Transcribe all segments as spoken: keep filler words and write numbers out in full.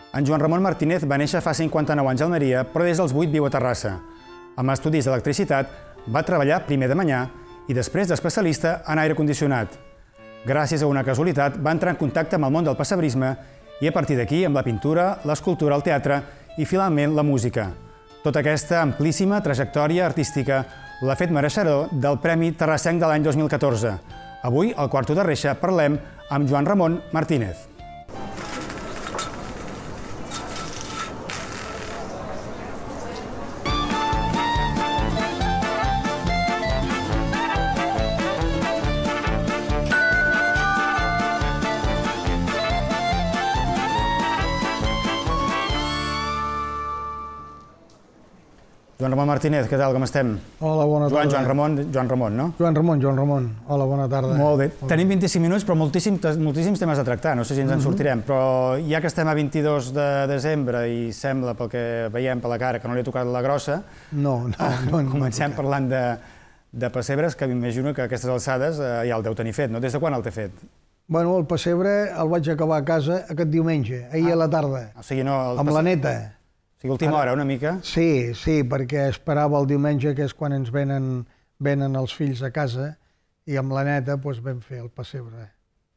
En Joan Ramon Martínez va néixer fa cinquanta-nou anys a Almeria, però des dels vuit viu a Terrassa. Amb estudis d'electricitat va treballar primer de manyà i després d'especialista en aire condicionat. Gràcies a una casualitat va entrar en contacte amb el món del pessebrisme i a partir d'aquí amb la pintura, l'escultura, el teatre i finalment la música. Tota aquesta amplíssima trajectòria artística l'ha fet mereixedor del Premi Terrassenc de l'any dos mil catorze. Avui, al Quarto de Reixa, parlem amb Joan Ramon Martínez. Joan Ramon Martínez, què tal, com estem? Hola, bona tarda. Joan, Joan Ramon, Joan Ramon, no? Joan Ramon, Joan Ramon. Hola, bona tarda. Molt bé. Tenim vint-i-cinc minuts, però moltíssims temes a tractar, no sé si ens en sortirem, però ja que estem a vint-i-dos de desembre i sembla, pel que veiem per la cara, que no li ha tocat la grossa, no, no, no, comencem parlant de pessebres, que m'imagino que a aquestes alçades ja el deu tenir fet, no? Des de quan el té fet? Bueno, el pessebre el vaig acabar a casa aquest diumenge, ahir a la tarda, amb la neta. O sigui, última hora, una mica? Sí, sí, perquè esperava el diumenge, que és quan ens venen els fills a casa, i amb la neta vam fer el pessebre.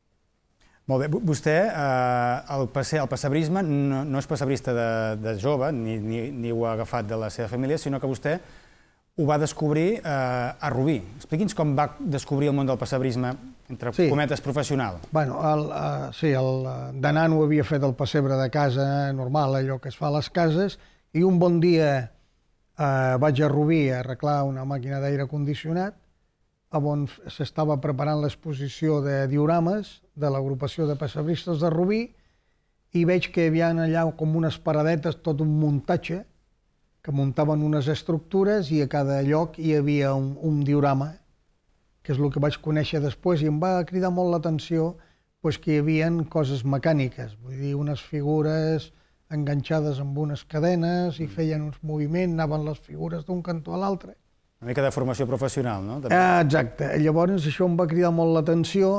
Molt bé. Vostè, el pessebrisme, no és pessebrista de jove, ni ho ha agafat de la seva família, sinó que vostè ho va descobrir a Rubí. Expliqui'ns com va descobrir el món del pessebrisme, entre cometes, professional. Bueno, sí, de nano havia fet el pessebre de casa normal, allò que es fa a les cases, i un bon dia vaig a Rubí a arreglar una màquina d'aire condicionat, on s'estava preparant l'exposició de diorames de l'agrupació de pessebristes de Rubí, i veig que hi havia allà com unes paradetes, tot un muntatge, que muntaven unes estructures i a cada lloc hi havia un diorama, que és el que vaig conèixer després, i em va cridar molt l'atenció que hi havia coses mecàniques, vull dir, unes figures enganxades amb unes cadenes i feien uns moviments, anaven les figures d'un cantó a l'altre. Una mica de formació professional, no? Exacte. Llavors això em va cridar molt l'atenció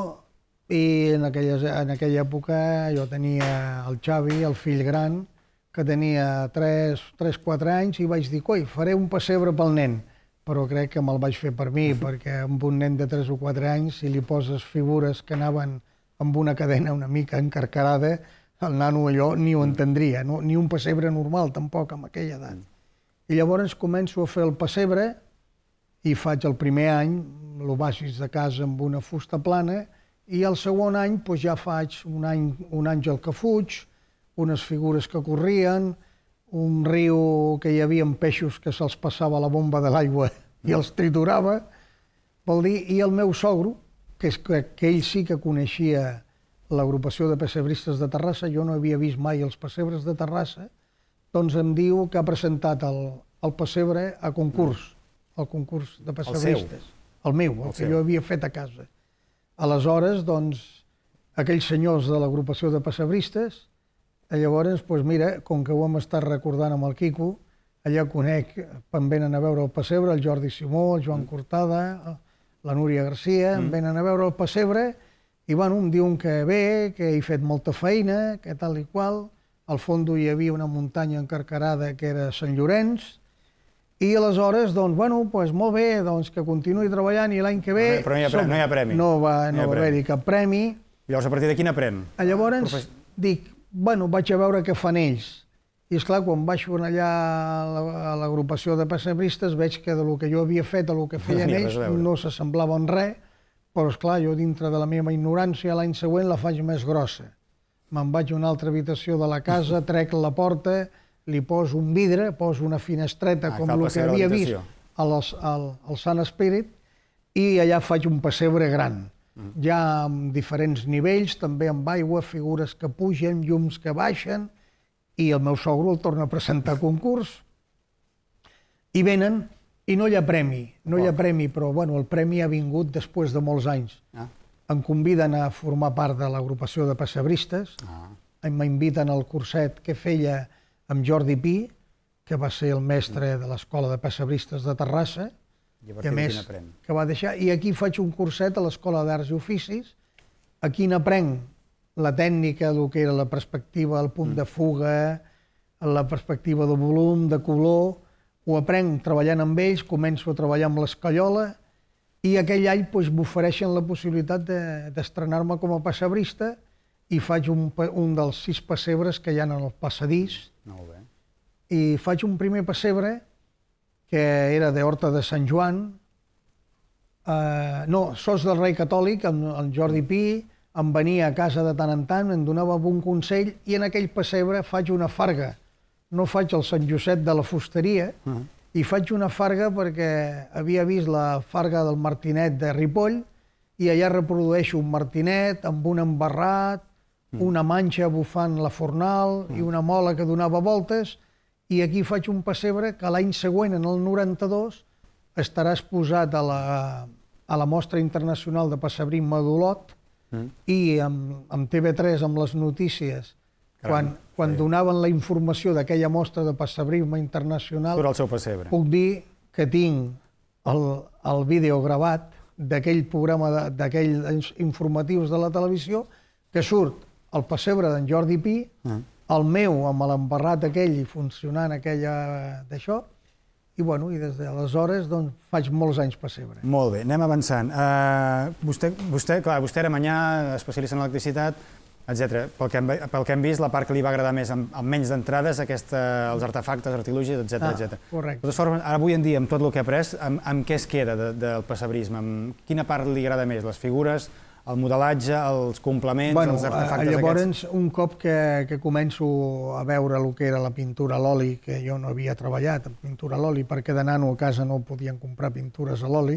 i en aquella època jo tenia el Xavi, el fill gran, que tenia tres quatre anys, i vaig dir, coi, faré un pessebre pel nen. Però crec que me'l vaig fer per mi, perquè amb un nen de tres o quatre anys, si li poses figures que anaven amb una cadena una mica encarcarada, el nano allò ni ho entendria, ni un pessebre normal tampoc amb aquella edat. I llavors començo a fer el pessebre i faig el primer any, el baixis de casa amb una fusta plana, i el segon any ja faig un àngel que fuig, unes figures que corrien, un riu que hi havia peixos que se'ls passava la bomba de l'aigua i els triturava, vol dir, i el meu sogro, que ell sí que coneixia l'agrupació de pessebristes de Terrassa, jo no havia vist mai els pessebres de Terrassa, doncs em diu que ha presentat el pessebre a concurs, al concurs de pessebristes. El seu? El meu, el que jo havia fet a casa. Aleshores, doncs, aquells senyors de l'agrupació de pessebristes, llavors, doncs mira, com que ho hem estat recordant amb el Quico, allà conec, em venen a veure el pessebre, el Jordi Simó, el Joan Cortada, la Núria Garcia, em venen a veure el pessebre, i bueno, em diuen que bé, que he fet molta feina, que tal i qual. Al fons hi havia una muntanya encarcarada que era Sant Llorenç, i aleshores, doncs, bueno, doncs molt bé, doncs que continuï treballant i l'any que ve... Però no hi ha premi. No va haver-hi cap premi. Llavors, a partir d'aquí n'aprèn? Llavors, dic, bueno, vaig a veure què fan ells. I esclar, quan vaig allà a l'agrupació de pessebristes veig que del que jo havia fet, del que feien ells, no s'assemblava en res, però esclar, jo dintre de la meva ignorància l'any següent la faig més grossa. Me'n vaig a una altra habitació de la casa, trec la porta, li poso un vidre, poso una finestreta com el que havia vist al Sant Espírit, i allà faig un pessebre gran. Ja amb diferents nivells, també amb aigua, figures que pugen, llums que baixen, i el meu sogro el torna a presentar a concurs, i venen, i no hi ha premi, no hi ha premi, però bueno, el premi ha vingut després de molts anys. Em conviden a formar part de l'agrupació de pessebristes, m'inviten al curset que feia amb Jordi Pi, que va ser el mestre de l'Escola de Pessebristes de Terrassa, i a més, que va deixar, i aquí faig un curset a l'Escola d'Arts i Oficis, aquí n'aprenc la tècnica, el que era la perspectiva, el punt de fuga, la perspectiva de volum, de color, ho aprenc treballant amb ells, començo a treballar amb l'escaiola i aquell any m'ofereixen la possibilitat d'estrenar-me com a pessebrista i faig un, un dels sis pessebres que hi ha en el passadís. Molt bé. I faig un primer pessebre que era d'Horta de Sant Joan, eh, no, Sos del Rei Catòlic, amb el Jordi Pi, em venia a casa de tant en tant, em donava un consell i en aquell pessebre faig una farga. No faig el Sant Josep de la fusteria, uh -huh. i faig una farga perquè havia vist la farga del Martinet de Ripoll i allà reprodueixo un martinet amb un embarrat, uh -huh. una manxa bufant la fornal uh -huh. i una mola que donava voltes, i aquí faig un pessebre que l'any següent, en el noranta-dos, estarà exposat a la, a la Mostra Internacional de Pessebrisme d'Olot, mm. i amb, amb T V tres, amb les notícies, quan, quan sí. donaven la informació d'aquella mostra de pessebrisme internacional, surt el seu pessebre. Puc dir que tinc el, el vídeo gravat d'aquell programa, d'aquells informatius de la televisió, que surt el pessebre d'en Jordi Pi, mm. el meu amb l'embarrat aquell i funcionant aquella d'això, i, bueno, i des d'aleshores doncs, faig molts anys pessebre. Molt bé, anem avançant. Uh, vostè, vostè, clar, vostè era manyà, especialista en electricitat, etcètera. Pel que hem, pel que hem vist, la part que li va agradar més, amb, amb menys d'entrades, aquesta, els artefactes, artilugis, etcètera, ah, etcètera. Correcte. De totes formes, ara avui en dia, amb tot el que ha après, amb, amb què es queda de, del pessebrisme? Amb quina part li agrada més? Les figures, el modelatge, els complements, bueno, els artefactes llavors, aquests? Un cop que, que començo a veure el que era la pintura a l'oli, que jo no havia treballat en pintura a l'oli, perquè de nano a casa no podien comprar pintures a l'oli,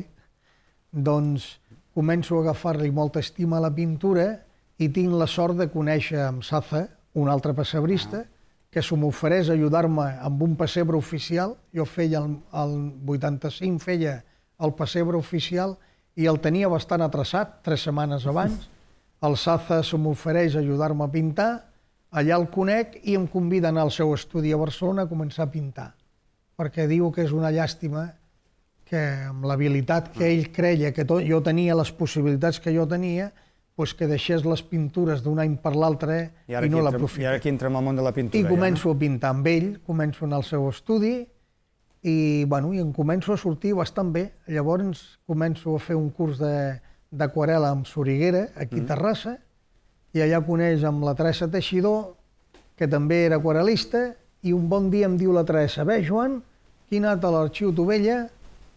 doncs començo a agafar-li molta estima a la pintura i tinc la sort de conèixer amb Saza, un altre pessebrista, que se m'ofereix ajudar-me amb un pessebre oficial. Jo feia, el, el vuitanta-cinc feia el pessebre oficial i el tenia bastant atrasat, tres setmanes abans. El Saza se m'ofereix ajudar-me a pintar, allà el conec i em convida a anar al seu estudi a Barcelona a començar a pintar, perquè diu que és una llàstima que amb l'habilitat que ell creia que tot, jo tenia, les possibilitats que jo tenia, pues que deixés les pintures d'un any per l'altre i, i no l'aprofités. I ara aquí entra en el món de la pintura. I començo ja, no? a pintar amb ell, començo a anar al seu estudi, i, bueno, i em començo a sortir bastant bé. Llavors començo a fer un curs d'aquarel·la amb Soriguera, aquí a Terrassa, i allà coneix amb la Teresa Teixidor, que també era aquarel·lista, i un bon dia em diu la Teresa: bé, Joan, que he anat a l'Arxiu Tovella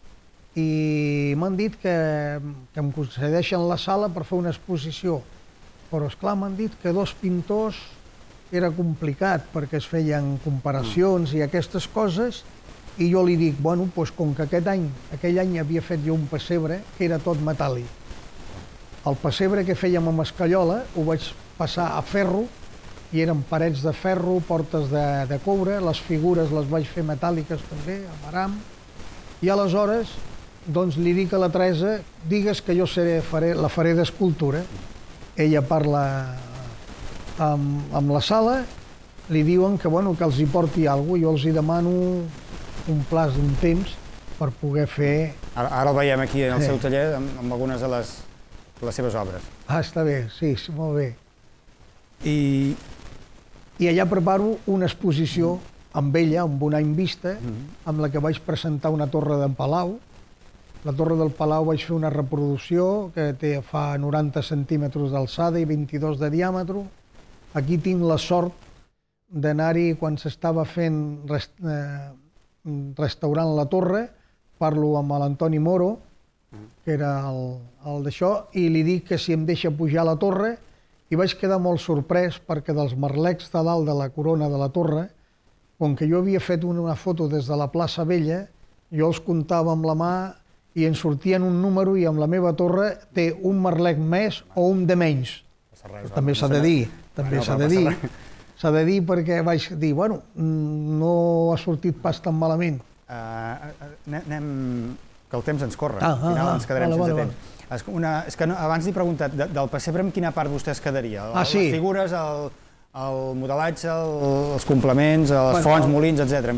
i m'han dit que, que em concedeixen la sala per fer una exposició. Però, esclar, m'han dit que dos pintors era complicat, perquè es feien comparacions i aquestes coses, i jo li dic, bueno, doncs com que aquest any, aquell any havia fet jo un pessebre que era tot metàl·lic. El pessebre que fèiem amb escaiola ho vaig passar a ferro, i eren parets de ferro, portes de, de coure, les figures les vaig fer metàl·liques també, amb aram, i aleshores doncs li dic a la Teresa, digues que jo seré, faré, la faré d'escultura. Ella parla amb, amb la sala, li diuen que, bueno, que els hi porti alguna cosa, jo els hi demano un plaç d'un temps per poder fer... Ara, ara el veiem aquí en el sí. seu taller amb, amb algunes de les, de les seves obres. Ah, està bé, sí, sí, molt bé. I... I allà preparo una exposició mm. amb ella, amb un any vista, mm. amb la que vaig presentar una torre d'en Palau. La torre del Palau vaig fer una reproducció que té, fa noranta centímetres d'alçada i vint-i-dos de diàmetre. Aquí tinc la sort d'anar-hi quan s'estava fent rest, eh, restaurant la torre, parlo amb l'Antoni Moro, que era el, el d'això, i li dic que si em deixa pujar a la torre, i vaig quedar molt sorprès perquè dels merlecs de dalt de la corona de la torre, com que jo havia fet una foto des de la plaça Vella, jo els comptava amb la mà i en sortien un número i amb la meva torre té un merlec més o un de menys. També s'ha de dir, també s'ha de dir. S'ha de dir perquè vaig dir, bueno, no ha sortit pas tan malament. Anem... que el temps ens corre, al final ens quedarem sense temps. És que abans li he preguntat, del pessebre amb quina part vostè es quedaria? Les figures, el modelatge, els complements, les fonts, molins, etcètera.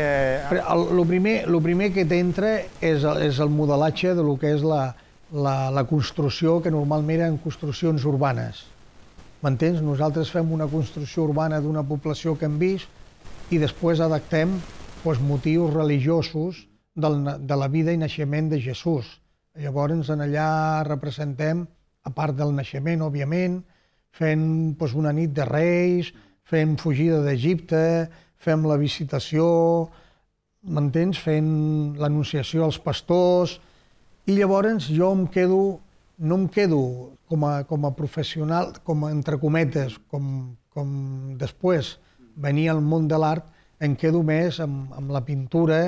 El primer que t'entra és el modelatge del que és la construcció, que normalment eren construccions urbanes. M'entens? Nosaltres fem una construcció urbana d'una població que hem vist i després adaptem doncs, motius religiosos del, de la vida i naixement de Jesús. Llavors, en allà representem, a part del naixement, òbviament, fent doncs, una nit de reis, fem fugida d'Egipte, fem la visitació, m'entens? Fent l'anunciació als pastors. I llavors jo em quedo, no em quedo com a, com a professional, com a, entre cometes, com, com després venia al món de l'art, em quedo més amb, amb la pintura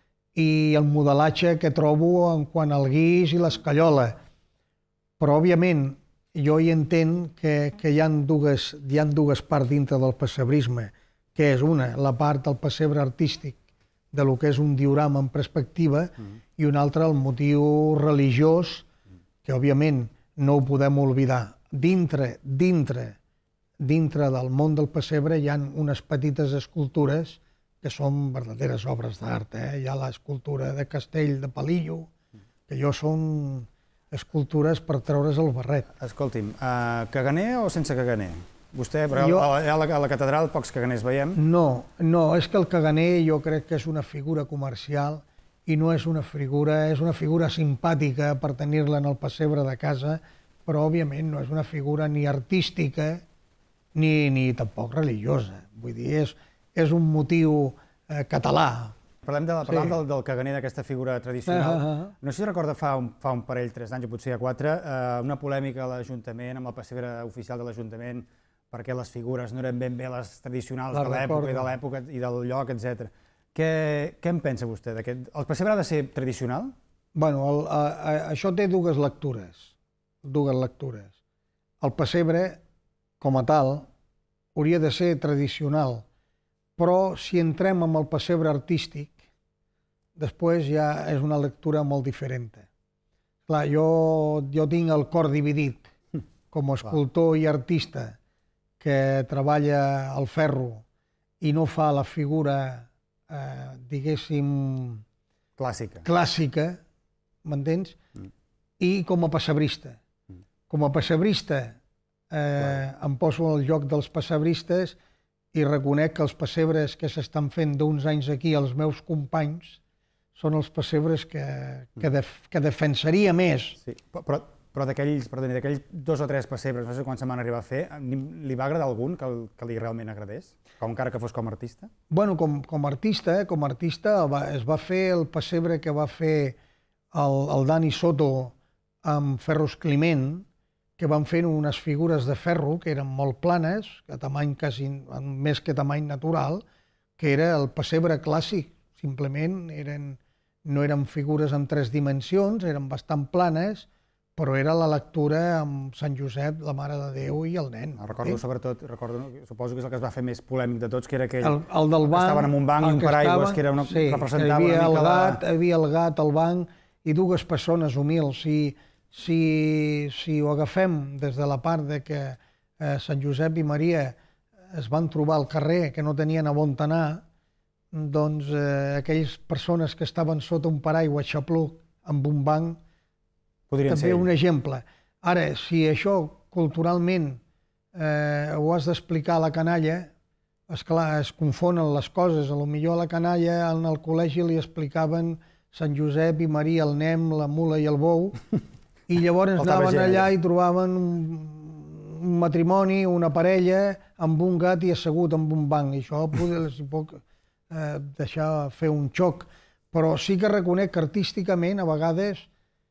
i el modelatge que trobo en quant al guix i l'escaiola. Però, òbviament, jo hi entenc que, que hi ha dues, hi ha dues parts dintre del pessebrisme, que és una, la part del pessebre artístic, de lo que és un diorama en perspectiva, mm. i una altra, el motiu religiós, que, òbviament, no ho podem oblidar. Dintre, dintre, dintre del món del pessebre hi ha unes petites escultures que són verdaderes obres d'art. Eh? Hi ha l'escultura de Castell de Palillo, que jo són escultures per treure's el barret. Escolti'm, uh, caganer o sense caganer? Vostè, però jo... a, la, a la catedral pocs caganers veiem. No, no, és que el caganer jo crec que és una figura comercial i no és una figura, és una figura simpàtica per tenir-la en el pessebre de casa, però òbviament no és una figura ni artística ni, ni tampoc religiosa. Vull dir, és, és un motiu eh, català. Parlem, de, parlem sí. del, del caganer, d'aquesta figura tradicional. Uh -huh. No sé si recorda fa un, fa un parell, tres anys, o potser ja quatre, eh, una polèmica a l'Ajuntament, amb el pessebre oficial de l'Ajuntament, perquè les figures no eren ben bé les tradicionals la de l'època i de l'època i del lloc, etcètera. Què, què en pensa vostè d'aquest? El pessebre ha de ser tradicional? Bueno, el, a, a, això té dues lectures. Dues lectures. El pessebre, com a tal, hauria de ser tradicional, però si entrem en el pessebre artístic, després ja és una lectura molt diferent. Clar, jo, jo tinc el cor dividit com a escultor i artista que treballa el ferro i no fa la figura, eh, diguéssim... Clàssica. Clàssica, m'entens? Mm. I com a pessebrista. Mm. Com a pessebrista eh, em poso al lloc dels pessebristes i reconec que els pessebres que s'estan fent d'uns anys aquí als meus companys són els pessebres que, que, def, que defensaria més. Sí, però, però d'aquells dos o tres pessebres, no sé quan se'n van arribar a fer, li va agradar algun que, que li realment agradés? Com, encara que fos com a artista? Bueno, com, com a artista, com a artista va, es va fer el pessebre que va fer el, el Dani Soto amb Ferros Climent, que van fer unes figures de ferro que eren molt planes, a tamany quasi, més que tamany natural, que era el pessebre clàssic. Simplement eren, no eren figures en tres dimensions, eren bastant planes, però era la lectura amb Sant Josep, la Mare de Déu i el nen. Recordo sí? sobretot, recordo, suposo que és el que es va fer més polèmic de tots, que era aquell el, el del banc, estaven en un banc i un paraigües, que era una, sí, representava hi havia una mica el gat, la... Hi havia el gat, el banc i dues persones humils. Si, si, si ho agafem des de la part de que eh, Sant Josep i Maria es van trobar al carrer, que no tenien a on anar, doncs eh, aquelles persones que estaven sota un paraigua xapluc amb un banc, podrien també ser un exemple. Ara, si això culturalment eh, ho has d'explicar a la canalla, esclar, es confonen les coses. A lo millor a la canalla en el col·legi li explicaven Sant Josep i Maria, el nen, la mula i el bou, i llavors anaven allà i trobaven un, un matrimoni, una parella, amb un gat i assegut en un banc. I això els pot eh, deixar fer un xoc. Però sí que reconec que artísticament, a vegades,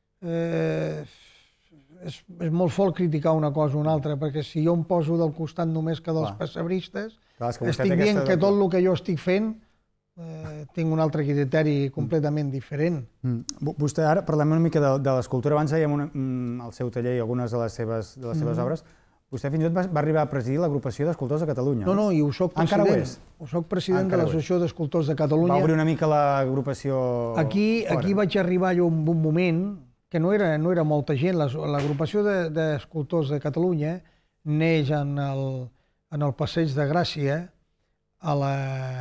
eh, és, és molt fort criticar una cosa o una altra, perquè si jo em poso del costat només que dels pessebristes, estic dient que tot el que jo estic fent eh, tinc un altre criteri completament diferent. Mm. Vostè, ara parlem una mica de, de l'escultura. Abans veiem una, mm, al seu taller i algunes de les seves, de les seves mm. obres. Vostè fins i tot va, va arribar a presidir l'agrupació d'escultors de Catalunya. No, no, i ho soc president. Encara ho és? Ho soc president de l'Associació d'Escultors de Catalunya. Va obrir una mica l'agrupació aquí, aquí vaig arribar jo en un moment que no era, no era molta gent. L'agrupació d'Escultors de, de Catalunya neix en el, en el Passeig de Gràcia, a la,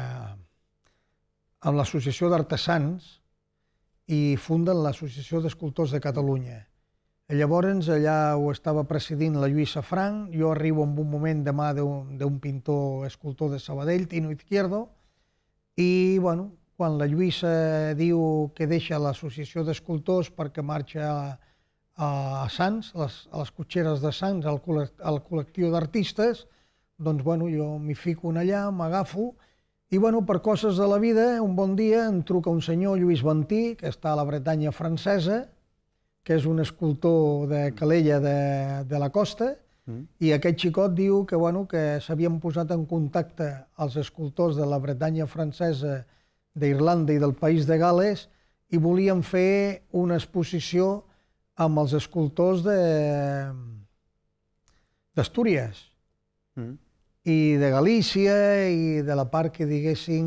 amb l'Associació d'Artesans, i funden l'Associació d'Escultors de Catalunya. Llavors, allà ho estava presidint la Lluïsa Frank, jo arribo en un moment de mà d'un pintor escultor de Sabadell, Tino Izquierdo, i, bueno, quan la Lluïsa diu que deixa l'associació d'escultors perquè marxa a, a Sants, a les, a les cotxeres de Sants, al, al col·lectiu d'artistes, doncs, bueno, jo m'hi fico allà, m'agafo, i, bueno, per coses de la vida, un bon dia em truca un senyor, Lluís Ventí, que està a la Bretanya francesa, que és un escultor de Calella de, de la costa, mm. i aquest xicot diu que, bueno, que s'havien posat en contacte els escultors de la Bretanya francesa, d'Irlanda i del País de Gales, i volien fer una exposició amb els escultors d'Astúries, mm. i de Galícia, i de la part que diguéssim...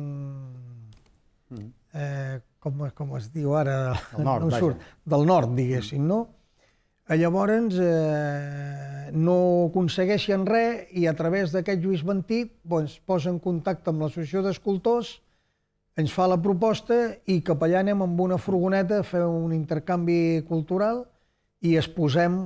Mm. Eh, Com, com es diu ara, del nord, no surt, del nord, diguéssim, no? Llavors, eh, no aconsegueixen res i a través d'aquest Lluís Ventí es posa en contacte amb l'associació d'escultors, ens fa la proposta i cap allà anem amb una furgoneta a fer un intercanvi cultural i exposem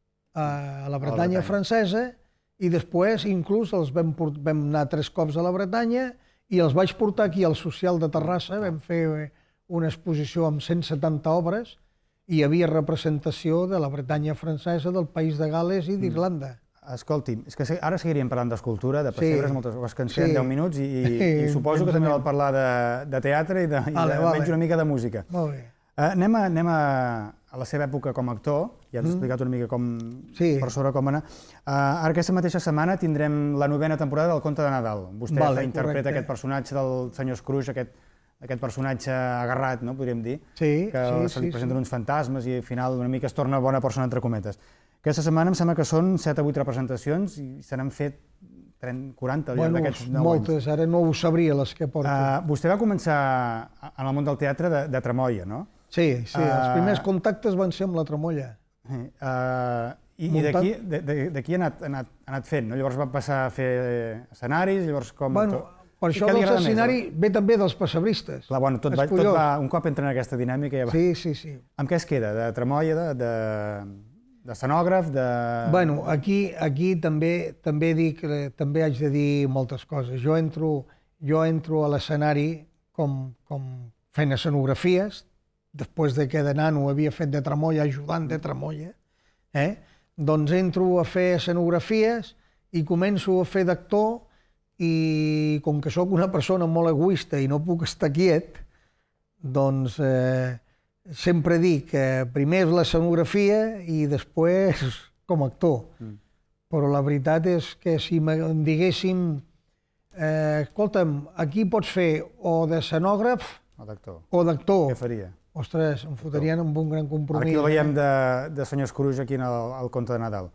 a la Bretanya francesa i després inclús els vam, vam anar tres cops a la Bretanya i els vaig portar aquí al Social de Terrassa, vam fer una exposició amb cent setanta obres i hi havia representació de la Bretanya francesa, del País de Gales i d'Irlanda. Escolti'm, és que ara seguiríem parlant d'escultura, de pessebres, moltes coses que ens queden deu minuts i, i suposo que també val parlar de, de teatre i de, i de menys una mica de música. Molt bé. Uh, anem a, anem a, a la seva època com a actor, ja ens has explicat una mica com, sí. per sobre com anar. Uh, ara aquesta mateixa setmana tindrem la novena temporada del Conte de Nadal. Vostè vale, interpreta correcte. Aquest personatge del senyor Scrooge, aquest aquest personatge agarrat, no, podríem dir, sí, que sí, se li sí, presenten sí. uns fantasmes i al final una mica es torna bona persona, entre cometes. Aquesta setmana em sembla que són set o vuit representacions i se n'han fet quaranta al llarg bueno, d'aquests nou moltes, anys. Ara no ho sabria les que porto. Uh, vostè va començar en el món del teatre de, de tramoia, no? Sí, sí, uh, els primers contactes van ser amb la tramoia. Uh, I i d'aquí ha anat, anat, anat fent, no? Llavors va passar a fer escenaris, llavors com... Bueno, per això dels escenaris ve també dels pessebristes. Clar, bueno, tot, va, tot va, un cop entra en aquesta dinàmica... Ja va. Sí, sí, sí. Amb què es queda? De tramoia, de, de, de escenògraf, de... Bueno, aquí, aquí també, també, dic, també haig de dir moltes coses. Jo entro, jo entro a l'escenari com, com fent escenografies, després de que de nano havia fet de tramoia, ajudant de tramoia, eh? Doncs entro a fer escenografies i començo a fer d'actor i com que sóc una persona molt egoista i no puc estar quiet, doncs eh, sempre dic que primer és l'escenografia i després com a actor. Mm. Però la veritat és que si em diguéssim eh, escolta'm, aquí pots fer o d'escenògraf o d'actor. Què faria? Ostres, em fotrien amb un gran compromís. Aquí el veiem de, de senyor Scrooge aquí al Conte de Nadal.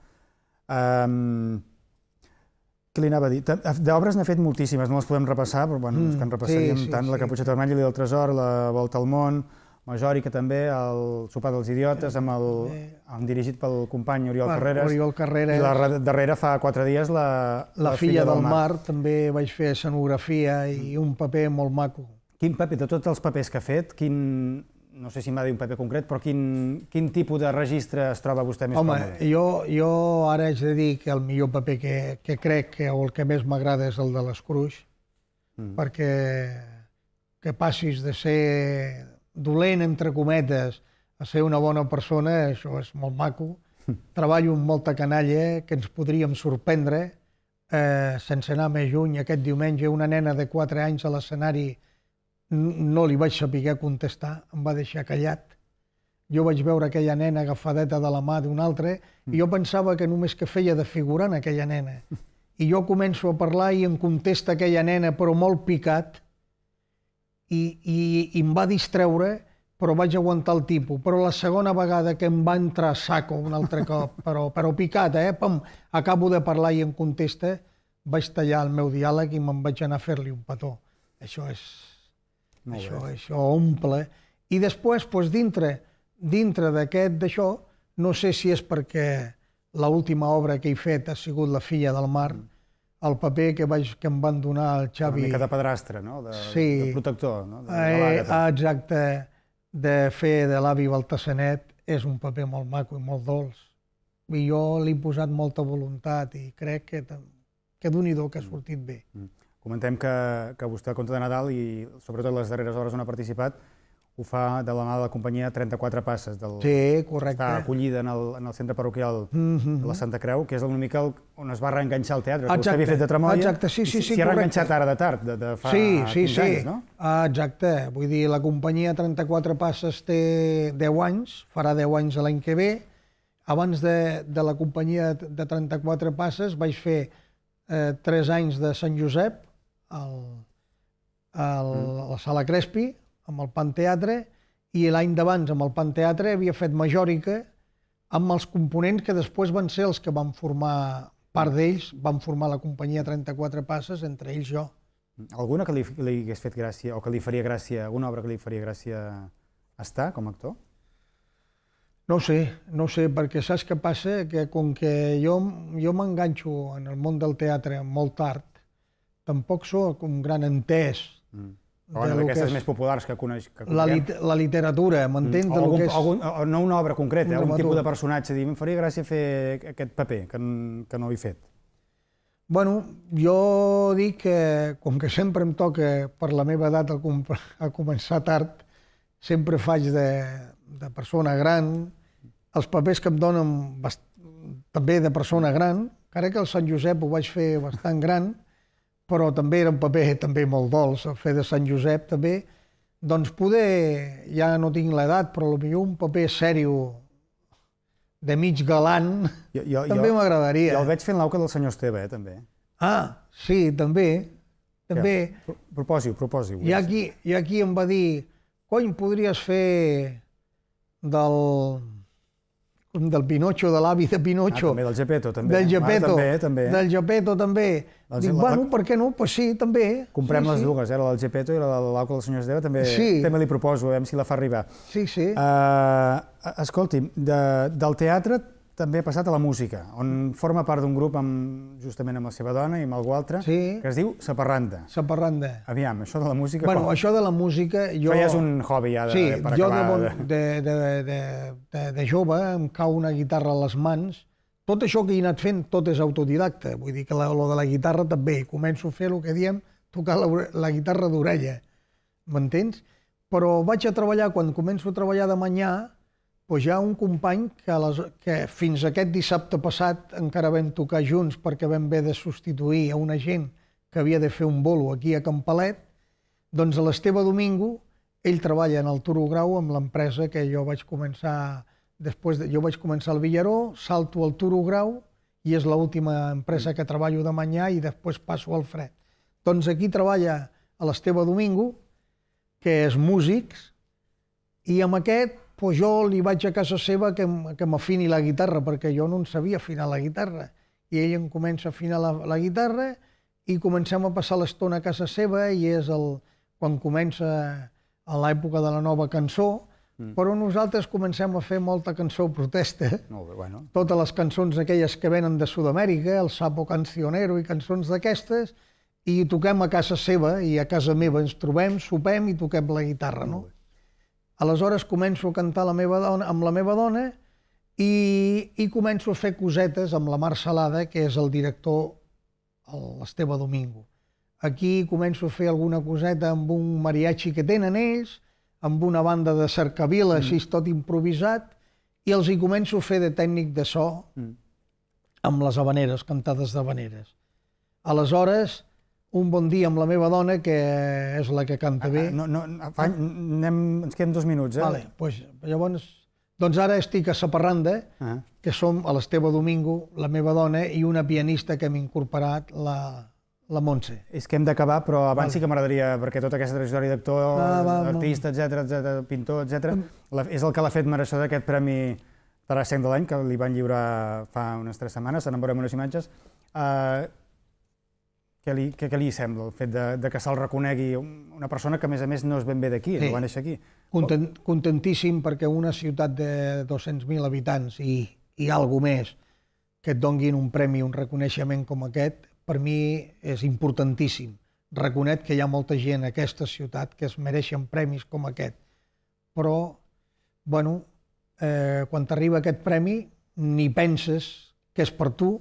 Um, Què li anava a dir? D'obres n'ha fet moltíssimes, no les podem repassar, però bueno, mm, que en repassaríem sí, sí, tant sí. La Caputxeta Vermella, l'Illa del Tresor, La Volta al Món, Majòrica també, El Sopar dels Idiotes, amb el, amb dirigit pel company Oriol bueno, Carreras. Oriol Carreras. I la darrera fa quatre dies la, la, la Filla del Mar. Mar. També vaig fer escenografia i un paper molt maco. Quin paper, de tots els papers que ha fet, quin, no sé si em va dir un paper concret, però quin, quin tipus de registre es troba vostè més Home, còmode? Home, jo, jo ara haig de dir que el millor paper que, que crec que, o el que més m'agrada és el de l'Scrooge, mm. perquè que passis de ser dolent, entre cometes, a ser una bona persona, això és molt maco. Treballo amb molta canalla, que ens podríem sorprendre, eh, sense anar més lluny. Aquest diumenge una nena de quatre anys a l'escenari no li vaig saber contestar, em va deixar callat. Jo vaig veure aquella nena agafadeta de la mà d'un altre i jo pensava que només que feia de figurant aquella nena. I jo començo a parlar i em contesta aquella nena, però molt picat, i, i, i em va distreure, però vaig aguantar el tipus. Però la segona vegada que em va entrar saco un altre cop, però, però picat, eh? Pam, acabo de parlar i em contesta, vaig tallar el meu diàleg i me'n vaig anar a fer-li un petó. Això és... Això, això omple. I després, doncs, dintre, dintre d'aquest d'això, no sé si és perquè l'última obra que he fet ha sigut La Filla del Mar, el paper que, vaig, que em van donar el Xavi... Una mica de padrastre, no? De, sí. De protector, no? De, de eh, exacte, de fer de l'avi Baltassanet, és un paper molt maco i molt dolç. I jo li he posat molta voluntat i crec que, que d'un-i-do que ha sortit bé. Comentem que, que vostè al Conte de Nadal i sobretot les darreres hores on ha participat ho fa de la mà de la companyia trenta-quatre Passes. Del, sí, correcte. Està acollida en el, en el centre parroquial mm-hmm. de la Santa Creu, que és una mica el, on es va reenganxar el teatre, que exacte, vostè havia fet de Tramoia. Exacte, sí, sí, sí, s'hi ha reenganxat ara de tard, de, de fa sí, sí, quinze sí. anys, no? Ah, exacte. Vull dir, la companyia trenta-quatre Passes té deu anys, farà deu anys l'any que ve. Abans de, de la companyia de trenta-quatre Passes vaig fer eh, tres anys de Sant Josep al, al, mm. a la Sala Crespi, amb el Panteatre, i l'any d'abans amb el Panteatre havia fet Majòrica amb els components que després van ser els que van formar, part d'ells, van formar la companyia trenta-quatre Passes, entre ells jo. Alguna que li, li hagués fet gràcia, o que li faria gràcia, alguna obra que li faria gràcia estar com a actor? No ho sé, no ho sé, perquè saps què passa? Que com que jo, jo m'enganxo en el món del teatre molt tard, tampoc soc un gran entès mm. Bueno, d'aquestes més populars que coneix. Que la, lit la literatura, m'entens? Mm. Algun, que és... algun, no una obra concreta, un, un tipus de personatge, dir, em faria gràcia fer aquest paper, que, que no he fet. Bueno, jo dic que, com que sempre em toca, per la meva edat, a començar tard, sempre faig de, de persona gran, els papers que em donen bast... també de persona gran, encara que el Sant Josep ho vaig fer bastant gran, però també era un paper també molt dolç, el fer de Sant Josep també, doncs poder, ja no tinc l'edat, però potser un paper sèrio de mig galant jo, jo, també m'agradaria. Jo el veig fent l'auca del senyor Esteve, eh, també. Ah, sí, també. també. Ja, proposi-ho, proposi-ho. Hi ha qui, hi ha qui em va dir, cony, podries fer del... del Pinocho, de l'avi de Pinocho. Ah, també, del Geppetto, també. Del Geppetto, ah, també, també. Del Geppetto, també. Els, Dic, la, bueno, per què no? Pues sí, també. Comprem sí, les sí. dues, eh? La del Geppetto i la de l'auca del senyor Esteve, també, sí. també li proposo, a veure si la fa arribar. Sí, sí. Uh, escolti, de, del teatre també ha passat a la música, on forma part d'un grup amb, justament amb la seva dona i amb algú altre, sí. que es diu Saparranda. Saparranda. Aviam, això de la música... Bueno, com? això de la música... Jo... Això ja és un hobby, ja, de, sí, per jo acabar... de, de, de, de, de, de jove em cau una guitarra a les mans. Tot això que he anat fent, tot és autodidacta. Vull dir que la, lo de la guitarra també. Començo a fer el que diem, tocar la, la guitarra d'orella. M'entens? Però vaig a treballar, quan començo a treballar de manyà, doncs hi ha un company que, les, que fins aquest dissabte passat encara vam tocar junts perquè vam haver de substituir a una gent que havia de fer un bolo aquí a Campalet, doncs a l'Esteve Domingo, ell treballa en el Turo Grau amb l'empresa que jo vaig començar, després de, jo vaig començar al Villaró, salto al Turo Grau i és l'última empresa que treballo de manyà i després passo al Fred. Doncs aquí treballa a l'Esteve Domingo, que és músics, i amb aquest pues jo li vaig a casa seva que, que m'afini la guitarra, perquè jo no en sabia afinar la guitarra. I ell em comença a afinar la, la guitarra i comencem a passar l'estona a casa seva i és el, quan comença a l'època de la nova cançó, mm. però nosaltres comencem a fer molta cançó protesta. Molt bé, bueno. Totes les cançons aquelles que venen de Sud-amèrica, el Sapo Cancionero i cançons d'aquestes, i toquem a casa seva i a casa meva ens trobem, sopem i toquem la guitarra, no? Aleshores començo a cantar la meva dona, amb la meva dona i, i començo a fer cosetes amb la Mar Salada, que és el director, l'Esteve Domingo. Aquí començo a fer alguna coseta amb un mariachi que tenen ells, amb una banda de cercavila, mm. així tot improvisat, i els hi començo a fer de tècnic de so mm. amb les habaneres, cantades d'habaneres. Aleshores, un bon dia amb la meva dona, que és la que canta bé. Ah, no, no, anem, ens queden dos minuts, eh? Vale, pues, llavors, doncs ara estic a Saparranda, ah. que som a l'Esteve Domingo, la meva dona, i una pianista que hem incorporat, la, la Montse. És que hem d'acabar, però abans vale. sí que m'agradaria, perquè tota aquesta trajectòria d'actor, ah, artista, etcètera, etcètera, pintor, etcètera, és el que l'ha fet mereixedor d'aquest premi Tarassenc de l'any, que li van lliurar fa unes tres setmanes, ara en veurem unes imatges. Uh, Què li, què, què li sembla el fet de, de que se'l reconegui una persona que, a més a més, no és ben bé d'aquí, sí. no va néixer aquí? Content, contentíssim perquè una ciutat de dos-cents mil habitants i, i alguna més que et donguin un premi, un reconeixement com aquest, per mi és importantíssim. Reconec que hi ha molta gent a aquesta ciutat que es mereixen premis com aquest. Però, bueno, eh, quan t'arriba aquest premi ni penses que és per tu,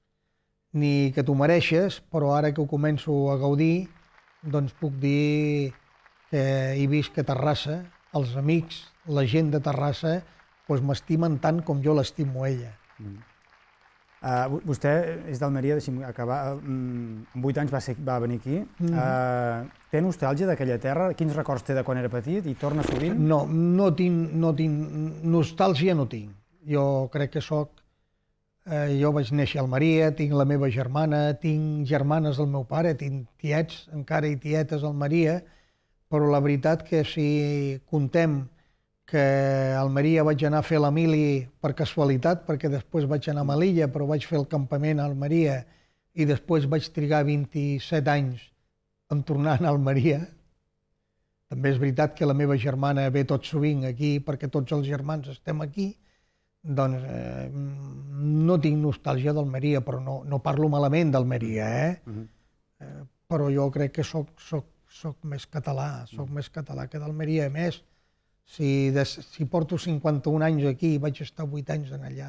ni que t'ho mereixes, però ara que ho començo a gaudir, doncs puc dir que he vist que Terrassa, els amics, la gent de Terrassa, doncs m'estimen tant com jo l'estimo ella. Mm. Uh, vostè és d'Almeria, deixi'm acabar, um, amb vuit anys va, ser, va venir aquí. Mm. Uh, té nostàlgia d'aquella terra? Quins records té de quan era petit? I torna sovint? No, no tinc, no tinc, nostàlgia no tinc. Jo crec que sóc, eh, jo vaig néixer a Almeria, tinc la meva germana, tinc germanes del meu pare, tinc tiets, encara i tietes a Almeria, però la veritat que si contem que a Almeria vaig anar a fer la mili per casualitat, perquè després vaig anar a Melilla, però vaig fer el campament a Almeria i després vaig trigar vint-i-set anys en tornar a Almeria. També és veritat que la meva germana ve tot sovint aquí, perquè tots els germans estem aquí, doncs eh, no tinc nostàlgia d'Almeria, però no, no parlo malament d'Almeria, eh? Uh-huh. eh? Però jo crec que soc, soc, soc més català, soc uh-huh. més català que d'Almeria. A més, Si, de, si porto cinquanta-un anys aquí i vaig estar vuit anys en allà,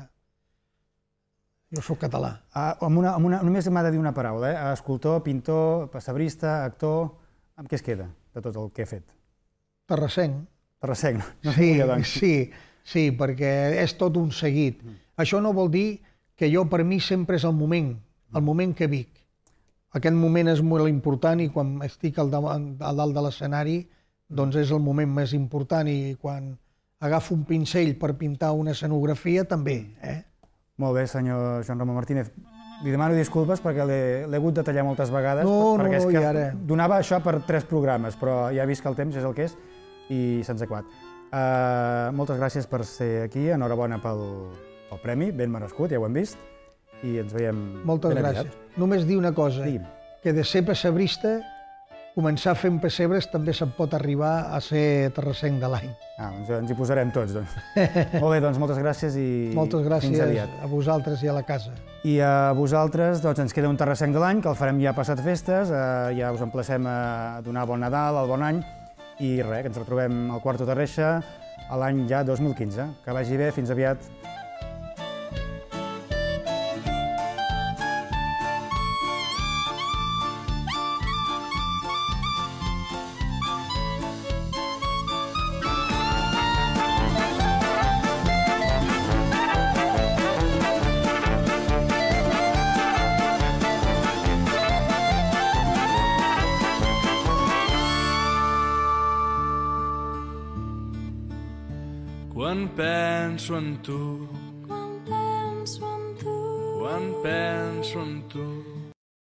jo sóc català. Ah, amb una, amb una, només m'ha de dir una paraula, eh? Escultor, pintor, pessebrista, actor... Amb què es queda de tot el que he fet? Terrassenc. Terrassenc, no? Sí, sí, sí, perquè és tot un seguit. Mm. Això no vol dir que jo, per mi, sempre és el moment, el moment que vic. Aquest moment és molt important i quan estic al davant, a dalt de l'escenari, doncs és el moment més important i quan agafo un pincell per pintar una escenografia també. Eh? Molt bé, senyor Joan Ramon Martínez. Li demano disculpes perquè l'he hagut de tallar moltes vegades. No, perquè no, és no, que i ara... donava això per tres programes, però ja he vist que el temps és el que és i se'ns ha acabat. Uh, moltes gràcies per ser aquí, enhorabona pel, pel premi, ben merescut, ja ho hem vist, i ens veiem moltes ben gràcies. aviat. Només dir una cosa, Digui'm. Que de ser pessebrista, començar fent pessebres també se'n pot arribar a ser terrassenc de l'any. Ah, doncs ens hi posarem tots, doncs. Molt bé, doncs moltes gràcies i moltes gràcies fins aviat. A vosaltres i a la casa. I a vosaltres doncs, ens queda un terrassenc de l'any, que el farem ja passat festes, eh, ja us emplacem a donar bon Nadal, el bon any, i res, que ens retrobem al Quarto Terreixa a l'any ja dos mil quinze. Que vagi bé, fins aviat. Quan penso en tu, quan penso en tu, quan penso en tu,